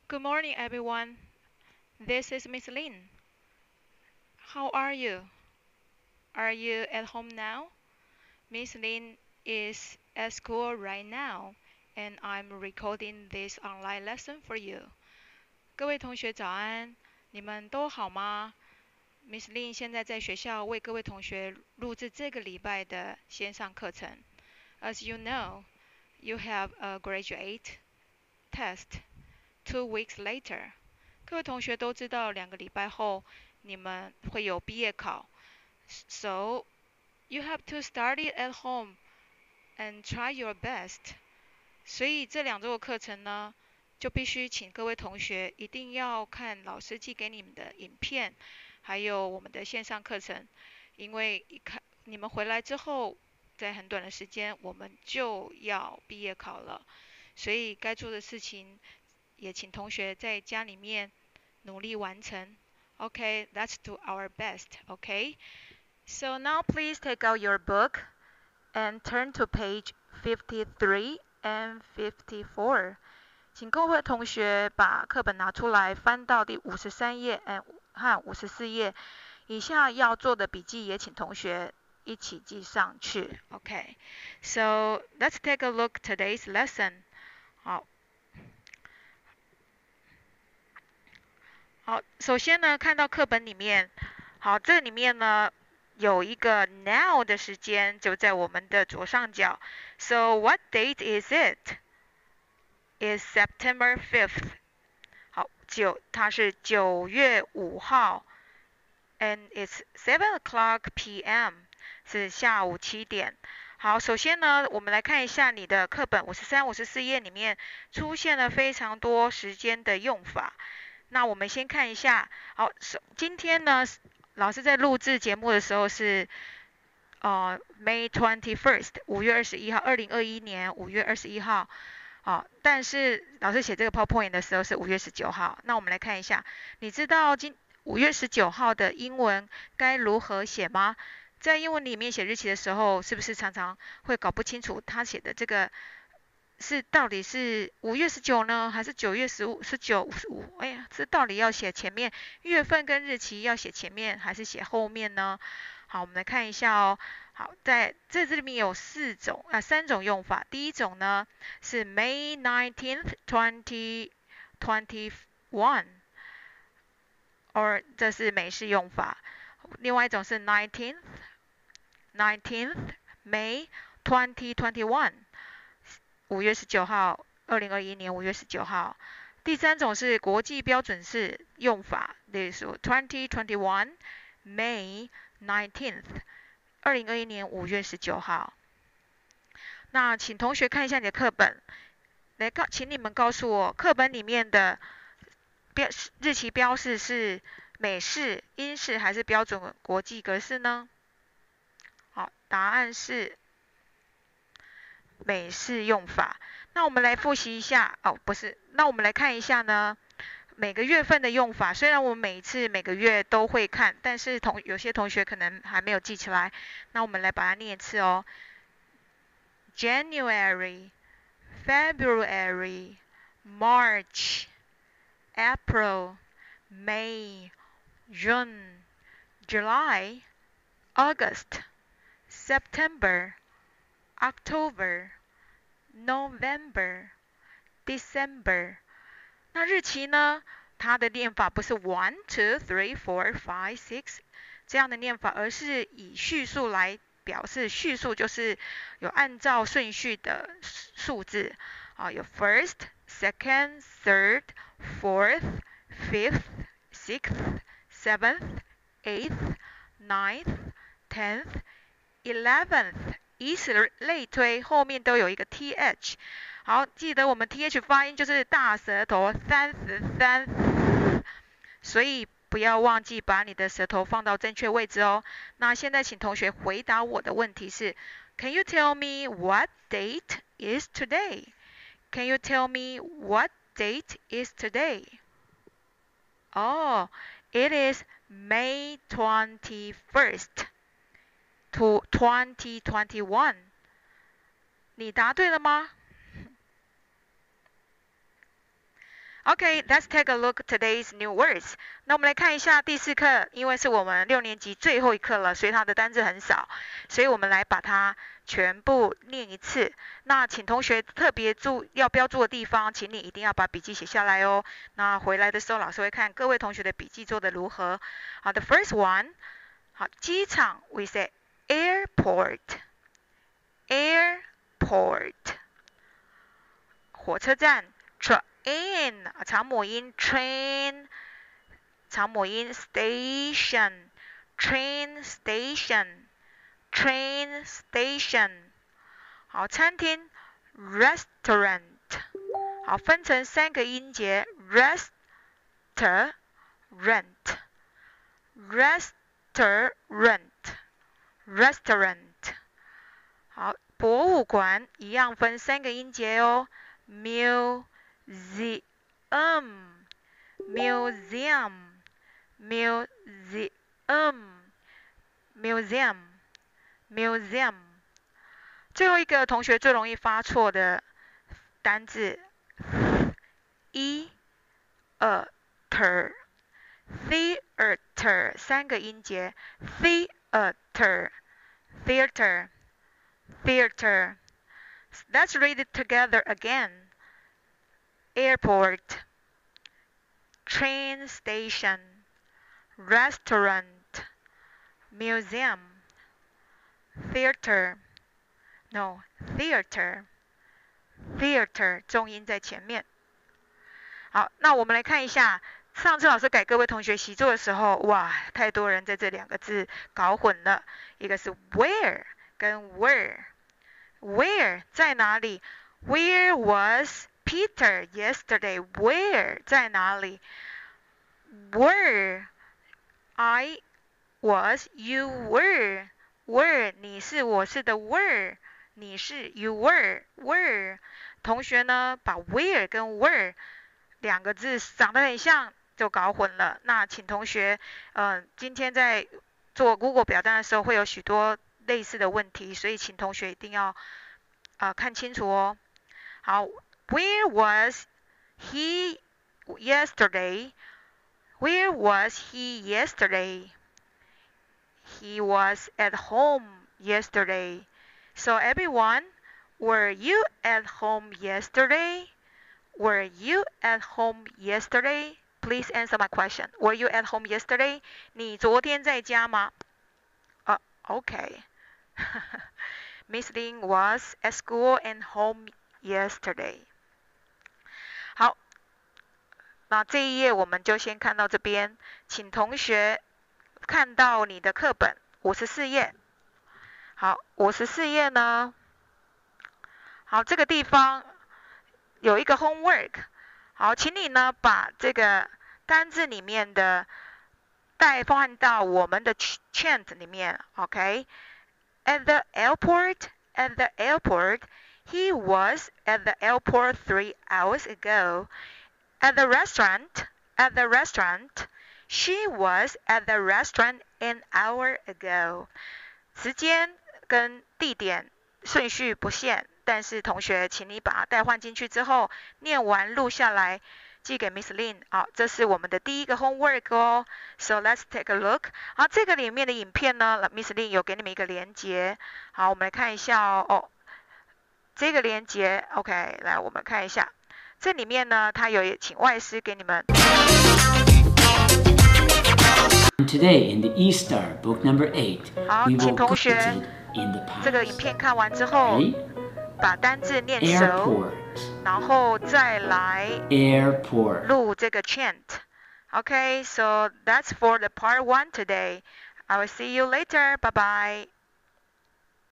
Good morning, everyone. This is Miss Lin. How are you? Are you at home now? Miss Lin is at school right now, and I'm recording this online lesson for you. 各位同学早安，你们都好吗？Miss Lin 现在在学校为各位同学录制这个礼拜的线上课程。As you know, you have a graduate test 2 weeks later. 各位同学都知道，2个礼拜后你们会有毕业考。So you have to start it at home and try your best. 所以这2周的课程呢，就必须请各位同学一定要看老师寄给你们的影片，还有我们的线上课程，因为你们回来之后，在很短的时间我们就要毕业考了，所以该做的事情也请同学在家里面努力完成。Okay, let's do our best. Okay, so now please take out your book and turn to page 53 and 54. 请各位同学把课本拿出来，翻到第53页和54页。以下要做的笔记也请同学一起记上去。Okay, so let's take a look today's lesson. 好，首先呢，看到课本里面，好，这里面呢有一个 now 的时间，就在我们的左上角。So what date is it? Is September 5th. 好，它是9月5号 ，and it's 7 o'clock p.m. 是下午7点。好，首先呢，我们来看一下你的课本53、54页里面出现了非常多时间的用法。那我们先看一下，好，今天呢，老师在录制节目的时候是May 21st， 5月21号，2021年5月21号。好，但是老师写这个 PowerPoint 的时候是5月19号。那我们来看一下，你知道5月19号的英文该如何写吗？在英文里面写日期的时候，是不是常常会搞不清楚他写的这个到底是5月19呢，还是9月15、19、55？哎呀，这到底要写前面月份跟日期要写前面还是写后面呢？好，我们来看一下哦。好，在这里面有3种用法。第一种呢是 May 19th, 2021， or 这是美式用法。另外一种是 19th May 2021。5月19号，2021年5月19号。第三种是国际标准式用法，例如说2021 May 19th， 2021年5月19号。那请同学看一下你的课本，请你们告诉我，课本里面的日期标示是美式、英式还是标准国际格式呢？好，答案是美式用法。那我们来复习一下，不是，那我们来看一下呢，每个月份的用法。虽然我们每个月都会看，但是有些同学可能还没有记起来。那我们来把它念一次哦。January, February, March, April, May, June, July, August, September, October, November, December。那日期呢？它的念法不是 1, 2, 3, 4, 5, 6这样的念法，而是以序数来表示。序数就是有按照顺序的数字有 first, second, third, fourth, fifth, sixth, seventh, eighth, ninth, tenth, 11th， 以此类推，后面都有一个 th。 好，记得我们 th 发音就是大舌头33，所以不要忘记把你的舌头放到正确位置哦。那现在请同学回答我的问题是 Can you tell me what date is today? Can you tell me what date is today? Oh, it is May 21st. to 2021。 你答对了吗 Okay, let's take a look at today's new words. 那我们来看一下第4课，因为是我们6年级最后一课了，所以它的单字很少，所以我们来把它全部念一次。那请同学特别要标注的地方，请你一定要把笔记写下来哦。那回来的时候，老师会看各位同学的笔记做得如何。好，the first one， 好，机场 we say airport， 火车站 train， 长母音 train， 长母音 station， train station。好，餐厅 restaurant， 好，分成3个音节 restaurant， 好，博物馆一样分3个音节哦 museum， 最后一个同学最容易发错的单字 theater， 3个音节 theater。 Let's read it together again. Airport, train station, restaurant, museum, theater. No, theater. 重音在前面。好，那我们来看一下，上次老师给各位同学习作的时候，哇，太多人在这2个字搞混了。一个是 where 跟 where。where 在哪里 ？Where was Peter yesterday? Where 在哪里 ？Where I was, you were. Where 你是我是的 were， 你是 you were。同学呢，把 where 跟 were 2个字长得很像，就搞混了。那请同学，今天在做 Google 表单的时候会有许多类似的问题，所以请同学一定要看清楚哦。好 ，Where was he yesterday? Where was he yesterday? He was at home yesterday. So everyone, were you at home yesterday? Were you at home yesterday? Please answer my question. Were you at home yesterday? 你昨天在家吗？Okay. Miss Lin was at school and home yesterday. 好，那这一页我们就先看到这边，请同学看到你的课本54页。好，54页呢，好，这个地方有一个 homework。好，请你呢把这个单字里面的代换到我们的 chant 里面 ，OK？At the airport, he was at the airport 3 hours ago. At the restaurant, she was at the restaurant an hour ago. 时间跟地点顺序不限，但是同学，请你把它代换进去之后，念完录下来，寄给 Miss Lin。好，这是我们的第一个 homework 哦。So let's take a look。好，这个里面的影片呢 ，Miss Lin 有给你们一个连结。好，我们来看一下哦。这个连结 ，OK， 来我们看一下。这里面呢，它有请外师给你们。 Today in the E-Star book number 8, 好，请同学这个影片看完之后，把单字念熟，然后再来录这个 chant。Okay, so that's for the part 1 today. I will see you later. Bye bye.